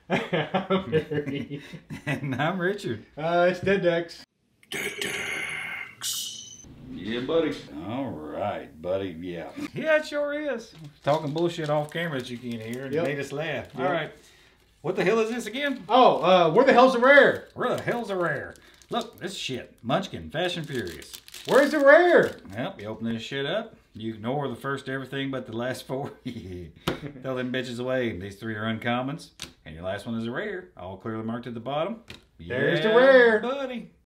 I'm Harry. And I'm Richard. It's Dead Dex. Yeah, buddy. All right, buddy. Yeah. Yeah, it sure is. Talking bullshit off camera that you can't hear and Yep. made us laugh. Yep. All right. What the hell is this again? Oh, where the hell's the rare? Where the hell's a rare? Look, this shit. Munchkin, Fast and Furious. Where's the rare? Well, you open this shit up. You ignore the first everything but the last four. Throw them bitches away. These three are uncommons. And your last one is a rare. All clearly marked at the bottom. There's the Yeah, rare. buddy.